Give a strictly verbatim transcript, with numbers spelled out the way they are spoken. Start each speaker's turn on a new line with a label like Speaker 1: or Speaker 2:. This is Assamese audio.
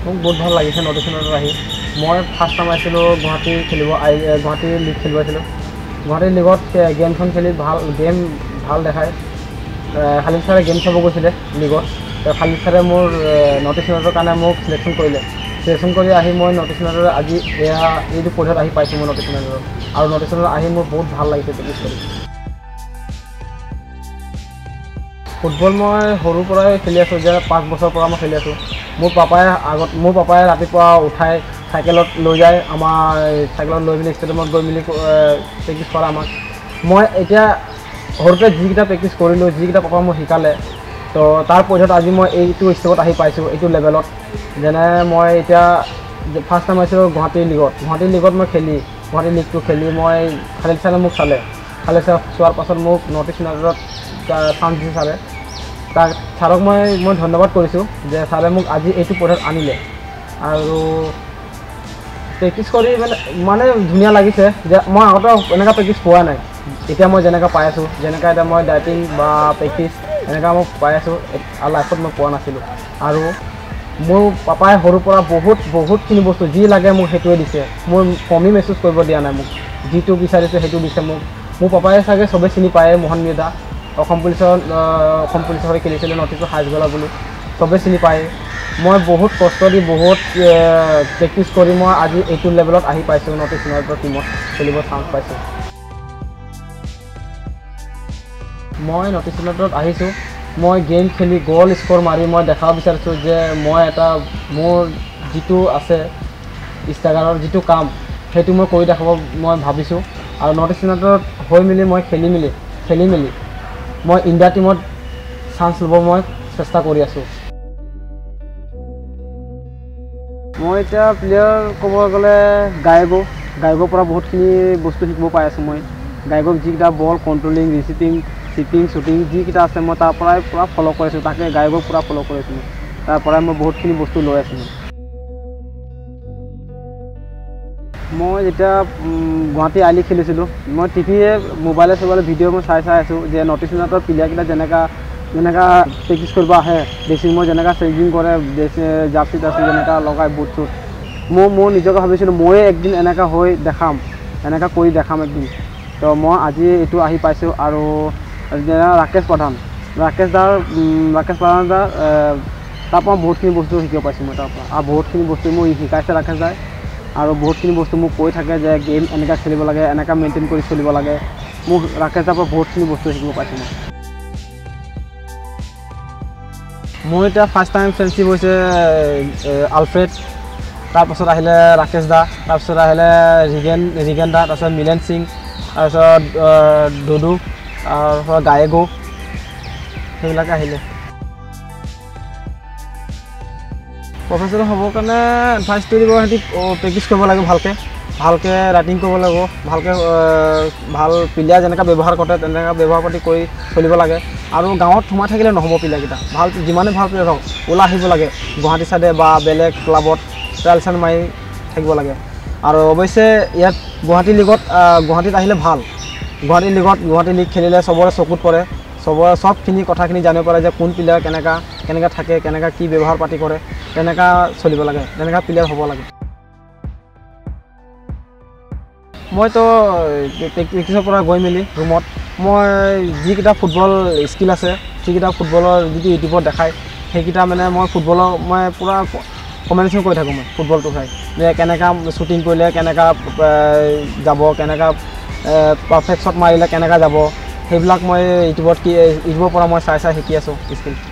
Speaker 1: মোক বহুত ভাল লাগিছে নৰ্থ ইষ্ট ইউনাইটেডত আহি মই ফাৰ্ষ্ট টাইম আহিছিলোঁ গুৱাহাটী খেলিব গুৱাহাটী লীগ খেলিব আহিছিলোঁ গুৱাহাটী লীগত গেমখন খেলি ভাল গেম ভাল দেখায় খালিদ ছাৰে গেম চাব গৈছিলে লীগত খালিদ ছাৰে মোৰ নৰ্থ ইষ্ট ইউনাইটেডৰ কাৰণে মোক চিলেকশ্যন কৰিলে চিলেকশ্যন কৰি আহি মই নৰ্থ ইষ্ট ইউনাইটেডত আজি এয়া এইটো পৰ্যায়ত আহি পাইছোঁ মই নৰ্থ ইষ্ট ইউনাইটেডত আৰু নৰ্থ ইষ্ট ইউনাইটেডত আহি মোৰ বহুত ভাল লাগিছে প্ৰেক্টিছ কৰি ফুটবল মই সৰুৰ পৰাই খেলি আছোঁ যে পাঁচ বছৰৰ পৰা মই খেলি আছোঁ মোৰ পাপাই আগত মোৰ পাপাই ৰাতিপুৱা উঠাই চাইকেলত লৈ যায় আমাৰ চাইকেলত লৈ মেলি ষ্টেডিয়ামত গৈ মেলি প্ৰেক্টিছ কৰা আমাক মই এতিয়া সৰুতে যিকেইটা প্ৰেক্টিছ কৰিলোঁ যিকেইটা পাপা মোক শিকালে তো তাৰ পৰ্যায়ত আজি মই এইটো ষ্টেপত আহি পাইছোঁ এইটো লেভেলত যেনে মই এতিয়া ফাৰ্ষ্ট টাইম আহিছিলোঁ গুৱাহাটী লীগত গুৱাহাটী লীগত মই খেলি গুৱাহাটী লীগটো খেলি মই খালিদ ছাৰে মোক চালে খালিদ ছাৰক চোৱাৰ পাছত মোক নৰ্থ ইষ্ট ইউনাইটেডত চান্স দিছে ছাৰে তাক ছাৰক মই মই ধন্যবাদ কৰিছোঁ যে ছাৰে মোক আজি এইটো পৰ্যায়ত আনিলে আৰু প্ৰেক্টিছ কৰি মানে ইমানে ধুনীয়া লাগিছে যে মই আগতে এনেকুৱা প্ৰেক্টিছ পোৱা নাই এতিয়া মই যেনেকৈ পাই আছোঁ যেনেকৈ এতিয়া মই ডাইটিং বা প্ৰেক্টিছ এনেকুৱা মই পাই আছোঁ আৰু লাইফত মই পোৱা নাছিলোঁ আৰু মোৰ পাপাই সৰুৰ পৰা বহুত বহুতখিনি বস্তু যি লাগে মোক সেইটোৱে দিছে মোৰ কমি মেহচুচ কৰিব দিয়া নাই মোক যিটো বিচাৰিছোঁ সেইটো দিছে মোক মোৰ পাপাই চাগে চবেই চিনি পায় মোহন মিৰ্ধা অসম পুলিচৰ অসম পুলিচৰ হৈ খেলিছিলোঁ নৰ্থ ইষ্টৰ হাইস্কুলৰ বুলি চবেই চিনি পায় মই বহুত কষ্ট দি বহুত প্ৰেক্টিছ কৰি মই আজি এইটো লেভেলত আহি পাইছোঁ নৰ্থ ইষ্ট ইউনাইটেডৰ টীমত খেলিব চান্স পাইছোঁ মই নৰ্থ ইষ্ট ইউনাইটেডত আহিছোঁ মই গেম খেলি গ'ল স্ক'ৰ মাৰি মই দেখাব বিচাৰিছোঁ যে মই এটা মোৰ যিটো আছে ষ্ট্ৰাইকাৰৰ যিটো কাম সেইটো মই কৰি দেখাব মই ভাবিছোঁ আৰু নৰ্থ ইষ্ট ইউনাইটেডত হৈ মেলি মই খেলি মেলি খেলি মেলি মই ইণ্ডিয়া টীমত চান্স ল'ব মই চেষ্টা কৰি আছোঁ মই এতিয়া প্লেয়াৰ ক'ব গ'লে গায়কক গায়কৰ পৰা বহুতখিনি বস্তু শিকিব পাই আছোঁ মই গায়কক যিকেইটা ball controlling receiving chipping shooting যিকেইটা আছে মই তাৰ পৰাই পূৰা ফ'ল' কৰিছোঁ তাকে গায়কক পূৰা ফ'ল' কৰিছোঁ তাৰ পৰাই মই বহুতখিনি বস্তু লৈ আছোঁ মই যেতিয়া গুৱাহাটী আই লীগ খেলিছিলোঁ মই টিভিয়ে মোবাইলে চবাইলে ভিডিঅ' মই চাই চাই আছোঁ যে নৰ্থ ইষ্ট ইউনাইটেডৰ প্লেয়াৰকেইটা যেনেকৈ যেনেকৈ প্ৰেক্টিছ কৰিব আহে ড্ৰেছিং মই যেনেকৈ চেঞ্জিং কৰে জাৰ্চি টাৰ্চি যেনেকৈ লগাই বুট চুট মই মোৰ নিজকে ভাবিছিলোঁ ময়ে একদিন এনেকৈ হৈ দেখাম এনেকৈ কৰি দেখাম একদিন তো মই আজি এইটো আহি পাইছোঁ আৰু যেনে ৰাকেশ প্ৰধান ৰাকেশ দাৰ ৰাকেশ প্ৰধান দাৰ তাৰপৰা বহুতখিনি বস্তু শিকিব পাইছোঁ মই তাৰপৰা আৰু বহুতখিনি বস্তু মোক শিকাইছে ৰাকেশ দাই আৰু বহুতখিনি বস্তু মোক কৈ থাকে যে গেম এনেকৈ খেলিব লাগে এনেকৈ মেইনটেইন কৰি চলিব লাগে মোক ৰাকেশ দাৰ পৰা বহুতখিনি বস্তু শিকিব পাইছোঁ মই মোৰ এতিয়া ফাৰ্ষ্ট টাইম ফ্ৰেণ্ডশ্বিপ হৈছে আলফ্ৰেড তাৰপাছত আহিলে ৰাকেশ দা তাৰপিছত আহিলে ৰিগেন ৰিগেন দা তাৰপিছত মিলেন সিং তাৰপিছত ডুডু তাৰপিছত গায়কো সেইবিলাকে আহিলে প্ৰফেচনেল হ'বৰ কাৰণে এডভাইচটো দিব সিহঁতি প্ৰেক্টিছ কৰিব লাগে ভালকৈ ভালকৈ ৰাইটিং কৰিব লাগিব ভালকৈ ভাল প্লেয়াৰ যেনেকৈ ব্যৱহাৰ কৰে তেনেকৈ ব্যৱহাৰ পাতি কৰি চলিব লাগে আৰু গাঁৱত সোমাই থাকিলে নহ'ব প্লেয়াৰকেইটা ভাল যিমানে ভাল প্লেয়াৰ হওক ওলাই আহিব লাগে গুৱাহাটী ছাইডে বা বেলেগ ক্লাবত ট্ৰায়েল চান মাৰি থাকিব লাগে আৰু অৱশ্যে ইয়াত গুৱাহাটী লীগত গুৱাহাটীত আহিলে ভাল গুৱাহাটী লীগত গুৱাহাটী লীগ খেলিলে চবৰে চকুত পৰে চবৰে চবখিনি কথাখিনি জানিব পাৰে যে কোন প্লেয়াৰ কেনেকুৱা কেনেকৈ থাকে কেনেকৈ কি ব্যৱহাৰ পাতি কৰে তেনেকৈ চলিব লাগে তেনেকুৱা প্লেয়াৰ হ'ব লাগে মইতো প্ৰেক্টিছৰ পৰা গৈ মেলি ৰুমত মই যিকেইটা ফুটবল স্কিল আছে যিকেইটা ফুটবলৰ যিটো ইউটিউবত দেখায় সেইকেইটা মানে মই ফুটবলৰ মই পূৰা কমেণ্টেশ্যন কৰি থাকোঁ মই ফুটবলটো চাই যে কেনেকৈ শ্বুটিং কৰিলে কেনেকৈ যাব কেনেকৈ পাৰফেক্ট শ্বট মাৰিলে কেনেকৈ যাব সেইবিলাক মই ইউটিউবত কি ইউটিউবৰ পৰা মই চাই চাই শিকি আছোঁ স্কিল